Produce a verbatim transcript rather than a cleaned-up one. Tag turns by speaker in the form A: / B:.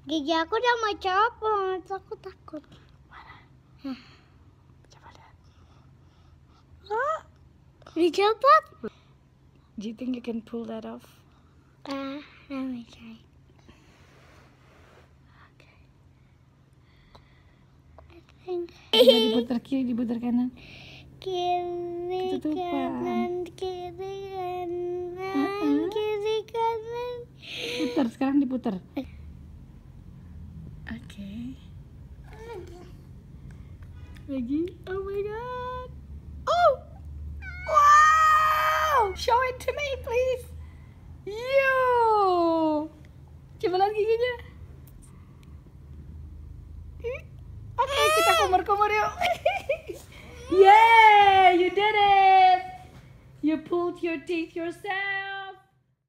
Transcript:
A: Gigi aku udah mau copot, aku takut.
B: Mana?
A: Hah.
B: Coba lihat.
A: Oh, dicopot.
B: Do you think you can pull that off?
A: Uh, let me try.
B: Okay.
A: I think.
B: Coba diputar kiri, diputar kanan.
A: Kiri
B: Ketutupan.
A: kanan, kiri kanan,
B: Uh-uh.
A: kiri kanan.
B: Putar, sekarang diputar. Oke. Okay. Lagi. Oh my god. Oh. Wow. Show it to me, please. Yo. Coba lihat giginya. Oke, okay, kita kumur-kumur yuk. Yeah, you did it. You pulled your teeth yourself.